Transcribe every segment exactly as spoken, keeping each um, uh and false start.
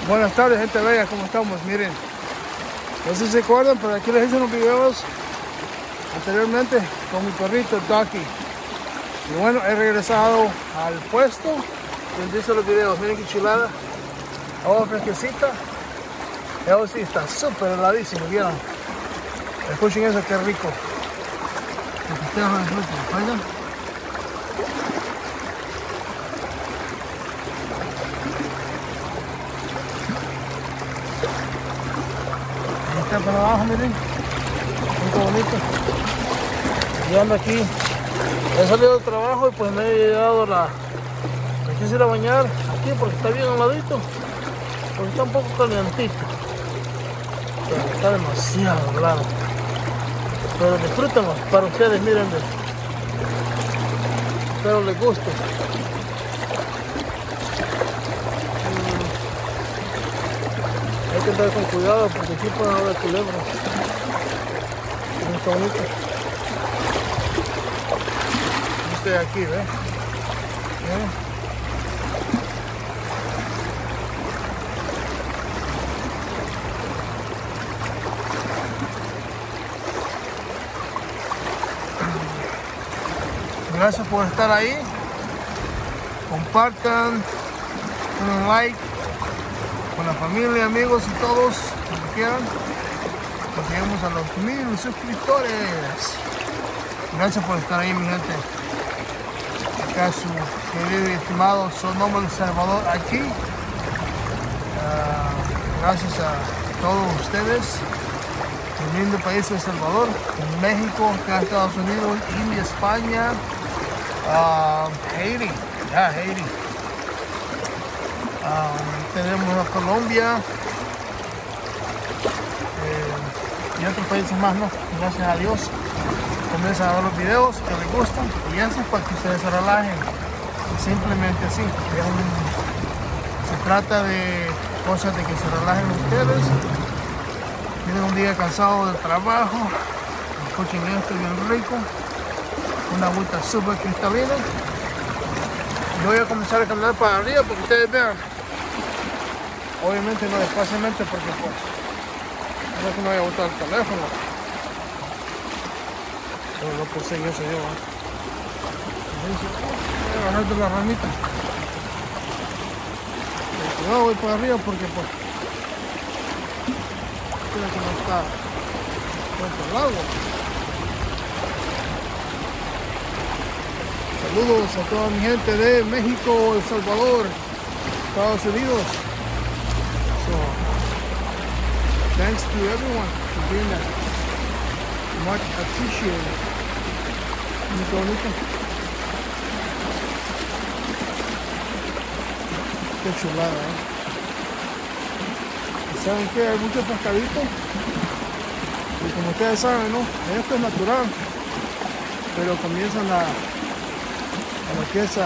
Buenas tardes, gente bella, ¿cómo estamos? Miren, no sé si se acuerdan, pero aquí les hice unos videos anteriormente con mi perrito, el Ducky. Y bueno, he regresado al puesto donde hice los videos. Miren qué chulada, agua fresquecita. Eso sí, está súper heladísimo, ¿vieron? Escuchen eso, qué rico. ¿Oigan? Está para abajo, miren, muy bonito. Yo ando aquí, he salido del trabajo y pues me he llevado la, me quise ir a bañar aquí porque está bien heladito, porque está un poco calientito, pero está demasiado helado. Pero disfrútenlo para ustedes, miren, espero les guste. Hay que andar con cuidado porque aquí pueden haber culebras. Está bonito. Yo estoy aquí, ¿ves? ¿Eh? Gracias por estar ahí. Compartan, den un like con la familia, amigos y todos, como quieran. Que lleguemos a los mil suscriptores. Gracias por estar ahí, mi gente. Acá su querido y estimado Sonoma El Salvador aquí. Uh, gracias a todos ustedes. El lindo país de El Salvador, México, acá Estados Unidos, India, España, uh, Haití, ya yeah, Haití. Um, tenemos a Colombia eh, y otros países más, ¿no? Gracias a Dios comienzan a ver los videos que les gustan y eso es para que ustedes se relajen, simplemente así. Se trata de cosas de que se relajen ustedes. Tienen un día cansado del trabajo, escuchen esto bien rico, una agüita súper cristalina. Yo voy a comenzar a caminar para arriba porque ustedes vean. Obviamente no despaciamente porque pues no es que me vaya a botar el teléfono. Pero no posee eso yo. ¿eh? Voy a bajar de la ramita. Pero cuidado, voy para arriba porque pues creo que no está fuerte el agua. Saludos a toda mi gente de México, El Salvador, Estados Unidos. So, thanks to everyone for doing that. Much appreciated. Muy bonito. Qué chulada, ¿eh? ¿Saben qué? Hay muchos pescaditos. Y como ustedes saben, ¿no? Esto es natural. Pero comienzan a a la pieza,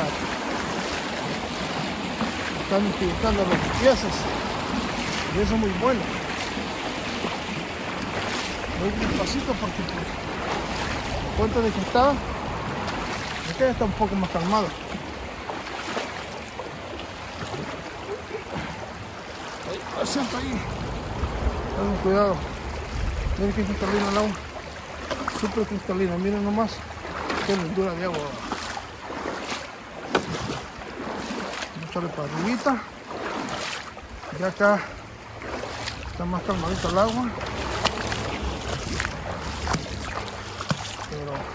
están utilizando las piezas y eso es muy bueno. Voy despacito porque por cuenta de que está, acá está un poco más calmado. Ahí, siempre ahí, ten cuidado. Miren que cristalino el agua, súper cristalino, miren nomás qué lindura de agua. Echarle para arribita. Ya acá está más calmadito el agua, pero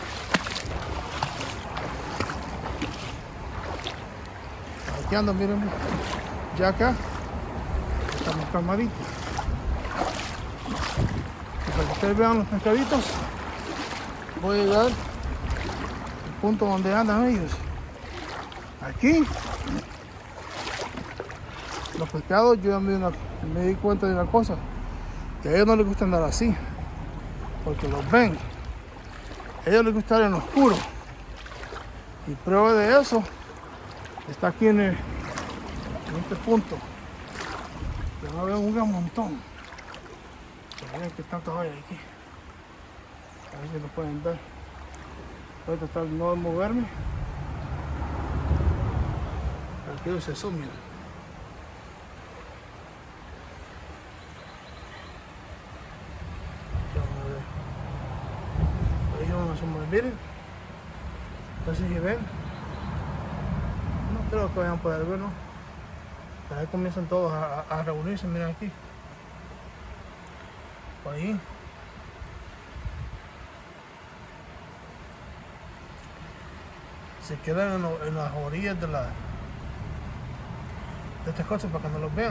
aquí ando, miren, ya acá está más calmadito. Y para que ustedes vean los pescaditos, voy a llegar al punto donde andan ellos. Aquí los pescados, yo ya me, una, me di cuenta de una cosa, que a ellos no les gusta andar así, porque los ven, a ellos les gusta estar en lo oscuro, y prueba de eso está aquí en, el, en este punto, que va a ver un gran montón, pero miren que tantos hay aquí, a ver si lo pueden ver. Ahorita está no moverme, pero quiero ese zoom, miren. se mueven. Miren, entonces si ven, no creo que vayan a poder ver, ¿no? Ahí comienzan todos a, a, a reunirse. Miren aquí, por ahí. Se quedan en, lo, en las orillas de la de estas cosas para que no los vean.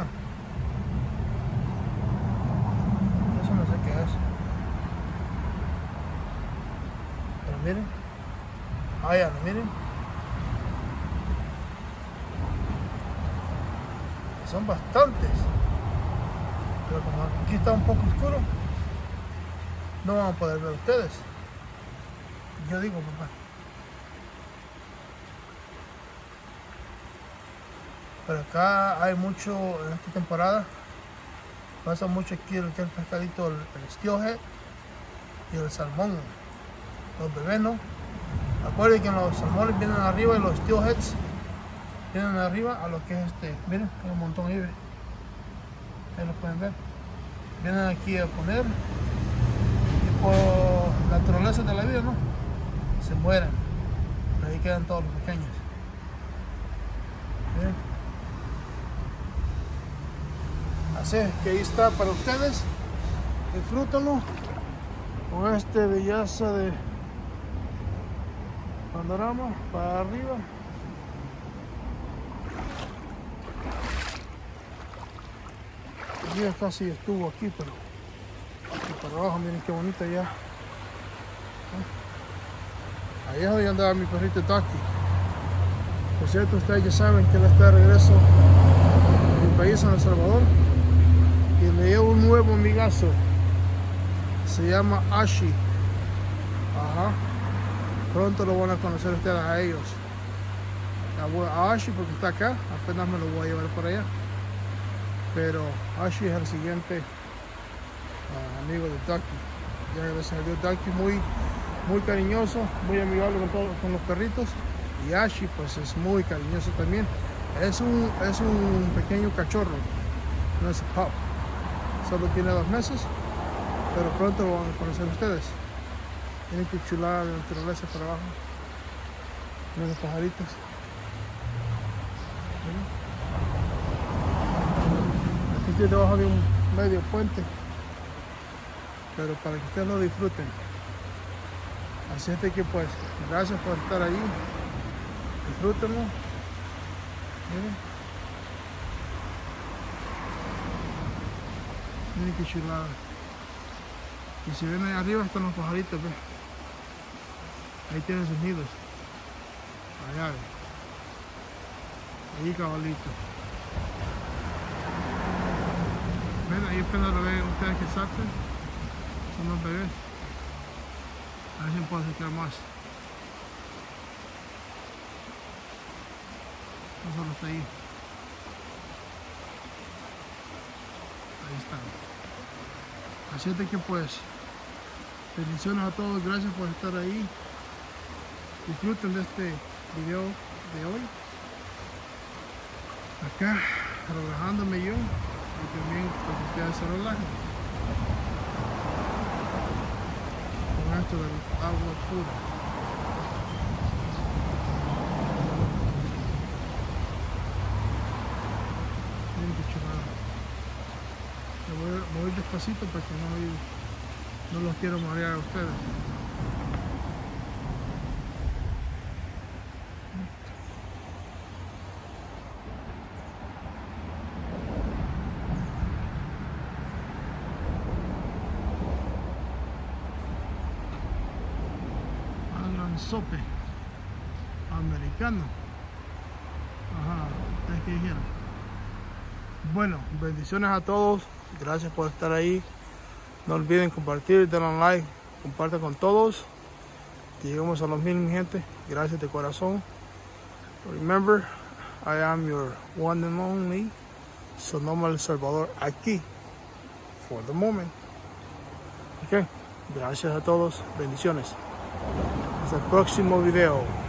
Eso no sé qué es, pero miren, allá, miren, son bastantes, pero como aquí está un poco oscuro, no van a poder ver ustedes. Yo digo, papá. Pero acá hay mucho, en esta temporada, pasa mucho aquí el que el pescadito, el, el steelhead y el salmón. Los bebés, ¿no? Acuérdense que los salmones vienen arriba y los steelheads vienen arriba a lo que es este. Miren, hay un montón ahí, ahí lo pueden ver. Vienen aquí a poner y por naturaleza de la vida, ¿no? Se mueren. Pero ahí quedan todos los pequeños. Miren. Así que ahí está para ustedes. Disfrútenlo con este belleza de panorama para arriba. Ya casi estuvo aquí, pero aquí para abajo, miren qué bonita ya. Ahí es donde andaba mi perrito Ducky. Por cierto, ustedes ya saben que él está de regreso a mi país, en El Salvador. Y le dio un nuevo amigazo. Se llama Ashi. Ajá. Pronto lo van a conocer ustedes a ellos. A Ashi porque está acá. Apenas me lo voy a llevar por allá. Pero Ashi es el siguiente uh, amigo de Ducky. Ya gracias a Dios, Ducky muy, muy cariñoso, muy amigable con, todos, con los perritos. Y Ashi pues es muy cariñoso también. Es un, es un pequeño cachorro. No es pup. Solo tiene dos meses, pero pronto lo van a conocer ustedes. Miren que chulada de naturaleza para abajo. Miren los pajaritos. Miren. Aquí estoy debajo de un medio puente, pero para que ustedes lo disfruten. Así es de que pues, gracias por estar ahí. Disfrútenlo. Miren. Miren qué chulada. Y si ven ahí arriba están los pajaritos, ¿ven? Ahí tienen sus nidos. Allá, ¿ven? Ahí cabalito. Ven, ahí apenas lo ven ustedes que salten. Son los bebés. A ver si me puedo acercar más. No solo está ahí. Ahí están. Así es de que pues, bendiciones a todos, gracias por estar ahí. Disfruten de este video de hoy. Acá, relajándome yo y también para que ustedes se relajen. Con esto del agua pura. Miren qué chulada. Me voy, me voy despacito porque no, no los quiero marear a ustedes. Sope americano. Ajá, es que dijeron. Bueno, bendiciones a todos. Gracias por estar ahí. No olviden compartir, darle like, compartan con todos. Llegamos a los mil, mi gente. Gracias de corazón. Remember, I am your one and only Sonoma El Salvador aquí for the moment. Ok, gracias a todos. Bendiciones. Hasta el próximo video.